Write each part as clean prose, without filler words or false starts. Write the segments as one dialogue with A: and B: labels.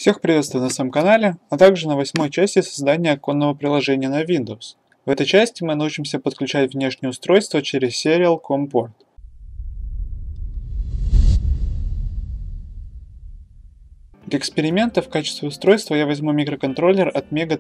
A: Всех приветствую на своем канале, а также на 8-й части создания оконного приложения на Windows. В этой части мы научимся подключать внешнее устройство через Serial COM Port. Для эксперимента в качестве устройства я возьму микроконтроллер от Mega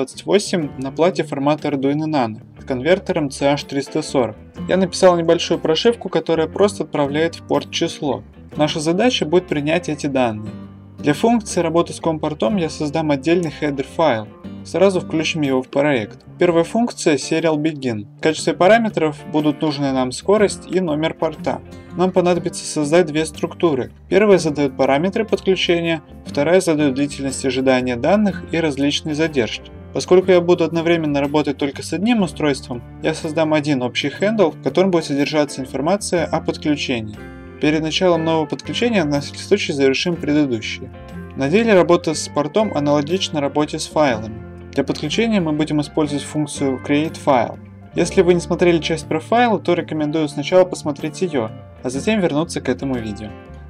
A: 328 на плате формата Arduino Nano с конвертером CH340. Я написал небольшую прошивку, которая просто отправляет в порт число. Наша задача будет принять эти данные. Для функции работы с COM-портом я создам отдельный header файл. Сразу включим его в проект. Первая функция Serial Begin. В качестве параметров будут нужны нам скорость и номер порта. Нам понадобится создать две структуры. Первая задает параметры подключения, вторая задает длительность ожидания данных и различные задержки. Поскольку я буду одновременно работать только с одним устройством, я создам один общий хендл, в котором будет содержаться информация о подключении. Перед началом нового подключения на всякий случай завершим предыдущее. На деле работа с портом аналогична работе с файлами. Для подключения мы будем использовать функцию createFile. Если вы не смотрели часть про файлы, то рекомендую сначала посмотреть ее, а затем вернуться к этому видео.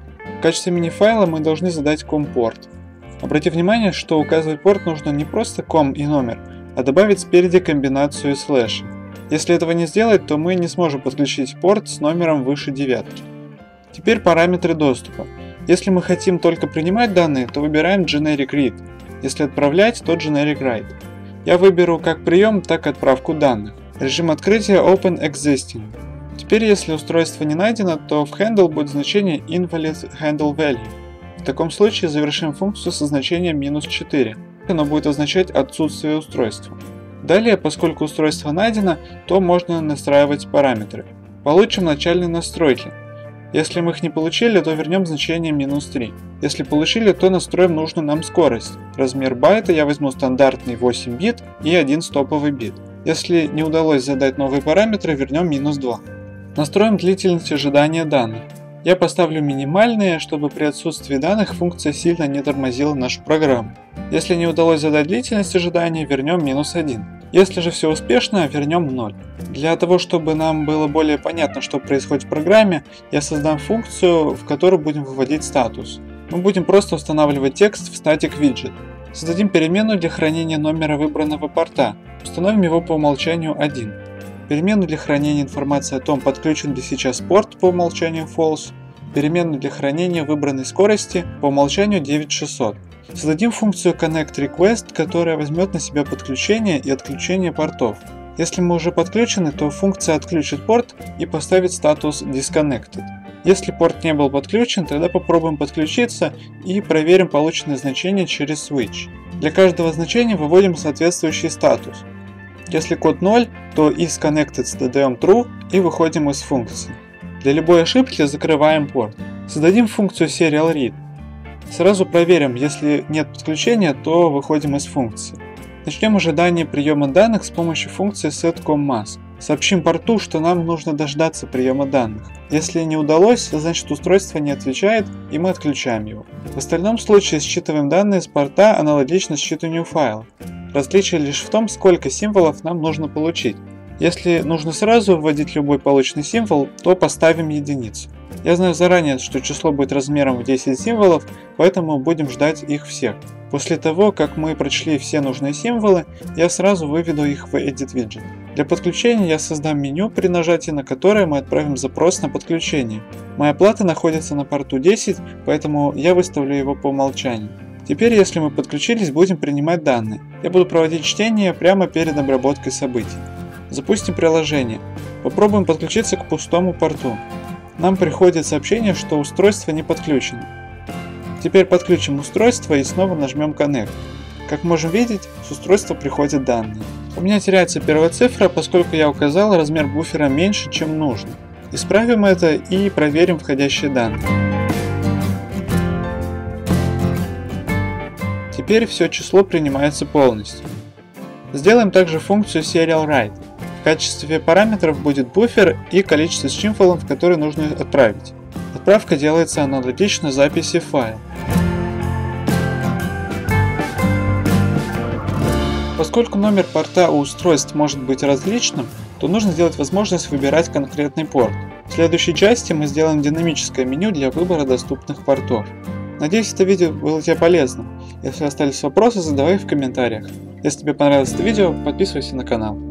A: В качестве мини-файла мы должны задать COM-порт. Обратите внимание, что указывать порт нужно не просто COM и номер, а добавить спереди комбинацию слэша. Если этого не сделать, то мы не сможем подключить порт с номером выше девятки. Теперь параметры доступа. Если мы хотим только принимать данные, то выбираем Generic Read. Если отправлять, то Generic Write. Я выберу как прием, так и отправку данных. Режим открытия Open Existing. Теперь, если устройство не найдено, то в handle будет значение Invalid Handle Value. В таком случае завершим функцию со значением -4. Оно будет означать отсутствие устройства. Далее, поскольку устройство найдено, то можно настраивать параметры. Получим начальные настройки. Если мы их не получили, то вернем значение -3. Если получили, то настроим нужную нам скорость. Размер байта я возьму стандартный 8 бит и 1 стоповый бит. Если не удалось задать новые параметры, вернем -2. Настроим длительность ожидания данных. Я поставлю минимальные, чтобы при отсутствии данных функция сильно не тормозила нашу программу. Если не удалось задать длительность ожидания, вернем -1. Если же все успешно, вернем 0. Для того, чтобы нам было более понятно, что происходит в программе, я создам функцию, в которую будем выводить статус. Мы будем просто устанавливать текст в Static Widget. Создадим переменную для хранения номера выбранного порта. Установим его по умолчанию 1. Переменную для хранения информации о том, подключен ли сейчас порт, по умолчанию False. Переменную для хранения выбранной скорости, по умолчанию 9600. Создадим функцию ConnectRequest, которая возьмет на себя подключение и отключение портов. Если мы уже подключены, то функция отключит порт и поставит статус Disconnected. Если порт не был подключен, тогда попробуем подключиться и проверим полученные значения через Switch. Для каждого значения выводим соответствующий статус. Если код 0, то isConnected задаем True и выходим из функции. Для любой ошибки закрываем порт. Создадим функцию Serial Read. Сразу проверим, если нет подключения, то выходим из функции. Начнем ожидание приема данных с помощью функции setCommMask. Сообщим порту, что нам нужно дождаться приема данных. Если не удалось, значит устройство не отвечает, и мы отключаем его. В остальном случае считываем данные с порта аналогично считыванию файла. Различие лишь в том, сколько символов нам нужно получить. Если нужно сразу вводить любой полученный символ, то поставим единицу. Я знаю заранее, что число будет размером в 10 символов, поэтому будем ждать их всех. После того, как мы прочли все нужные символы, я сразу выведу их в Edit Widget. Для подключения я создам меню, при нажатии на которое мы отправим запрос на подключение. Моя плата находится на порту 10, поэтому я выставлю его по умолчанию. Теперь, если мы подключились, будем принимать данные. Я буду проводить чтение прямо перед обработкой событий. Запустим приложение. Попробуем подключиться к пустому порту. Нам приходит сообщение, что устройство не подключено. Теперь подключим устройство и снова нажмем Connect. Как можем видеть, с устройства приходят данные. У меня теряется первая цифра, поскольку я указал размер буфера меньше, чем нужно. Исправим это и проверим входящие данные. Теперь все число принимается полностью. Сделаем также функцию Serial Write. В качестве параметров будет буфер и количество символов, которые нужно отправить. Отправка делается аналогично записи файла. Поскольку номер порта у устройств может быть различным, то нужно сделать возможность выбирать конкретный порт. В следующей части мы сделаем динамическое меню для выбора доступных портов. Надеюсь, это видео было тебе полезным. Если остались вопросы, задавай их в комментариях. Если тебе понравилось это видео, подписывайся на канал.